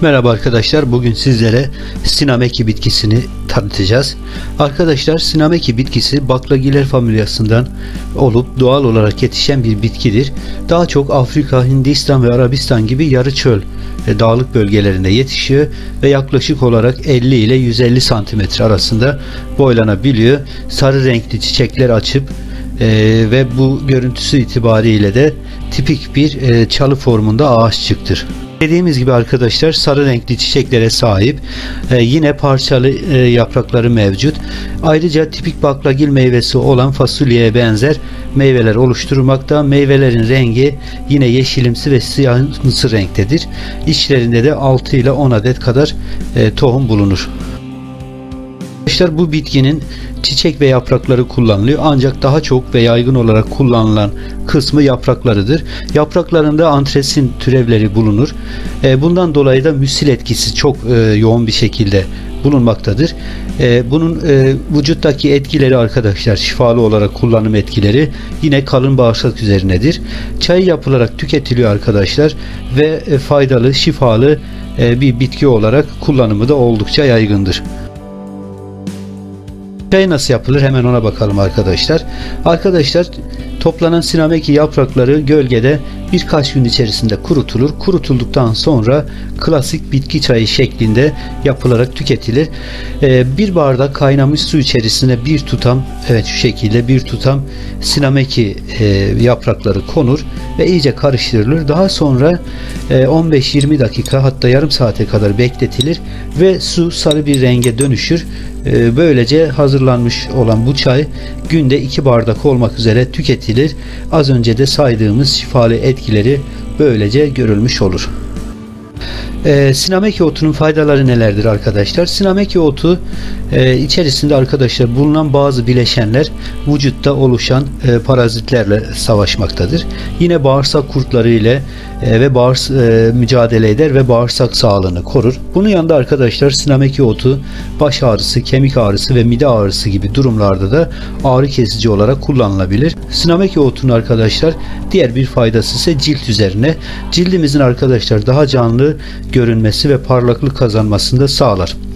Merhaba arkadaşlar, bugün sizlere Sinameki bitkisini tanıtacağız. Arkadaşlar, Sinameki bitkisi baklagiller familyasından olup doğal olarak yetişen bir bitkidir. Daha çok Afrika, Hindistan ve Arabistan gibi yarı çöl dağlık bölgelerinde yetişiyor ve yaklaşık olarak 50 ile 150 santimetre arasında boylanabiliyor. Sarı renkli çiçekler açıp ve bu görüntüsü itibariyle de tipik bir çalı formunda ağaççıktır. Dediğimiz gibi arkadaşlar, sarı renkli çiçeklere sahip, yine parçalı yaprakları mevcut. Ayrıca tipik baklagil meyvesi olan fasulyeye benzer meyveler oluşturmakta. Meyvelerin rengi yine yeşilimsi ve siyahımsı renktedir. İçlerinde de 6 ile 10 adet kadar tohum bulunur. Arkadaşlar, bu bitkinin çiçek ve yaprakları kullanılıyor, ancak daha çok ve yaygın olarak kullanılan kısmı yapraklarıdır. Yapraklarında antresin türevleri bulunur. Bundan dolayı da müsil etkisi çok yoğun bir şekilde bulunmaktadır. Bunun vücuttaki etkileri arkadaşlar, şifalı olarak kullanım etkileri yine kalın bağırsak üzerinedir. Çay yapılarak tüketiliyor arkadaşlar ve faydalı, şifalı bir bitki olarak kullanımı da oldukça yaygındır. Çay nasıl yapılır, hemen ona bakalım arkadaşlar. Arkadaşlar, toplanan Sinameki yaprakları gölgede birkaç gün içerisinde kurutulur. Kurutulduktan sonra klasik bitki çayı şeklinde yapılarak tüketilir. Bir bardak kaynamış su içerisine bir tutam, evet şu şekilde bir tutam Sinameki yaprakları konur ve iyice karıştırılır. Daha sonra 15-20 dakika, hatta yarım saate kadar bekletilir ve su sarı bir renge dönüşür. Böylece hazırlanmış olan bu çay günde 2 bardak olmak üzere tüketilir. Az önce de saydığımız şifalı etkileri böylece görülmüş olur. Sinameki otunun faydaları nelerdir arkadaşlar? Sinameki otu içerisinde arkadaşlar bulunan bazı bileşenler vücutta oluşan parazitlerle savaşmaktadır. Yine bağırsak kurtları ile mücadele eder ve bağırsak sağlığını korur. Bunun yanında arkadaşlar, Sinameki otu baş ağrısı, kemik ağrısı ve mide ağrısı gibi durumlarda da ağrı kesici olarak kullanılabilir. Sinameki otunun arkadaşlar diğer bir faydası ise cilt üzerine. Cildimizin arkadaşlar daha canlı görünmesi ve parlaklık kazanmasını da sağlar.